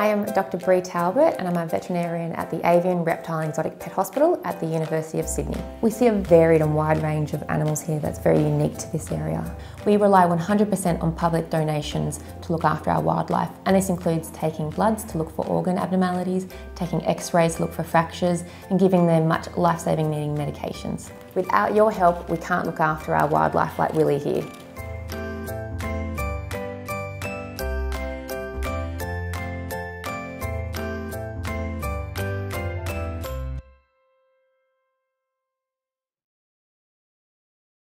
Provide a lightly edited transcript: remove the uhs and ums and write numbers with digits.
I am Dr. Bree Talbot and I'm a veterinarian at the Avian Reptile and Exotic Pet Hospital at the University of Sydney. We see a varied and wide range of animals here that's very unique to this area. We rely 100% on public donations to look after our wildlife, and this includes taking bloods to look for organ abnormalities, taking x-rays to look for fractures and giving them much life-saving needing medications. Without your help, we can't look after our wildlife like Willie here.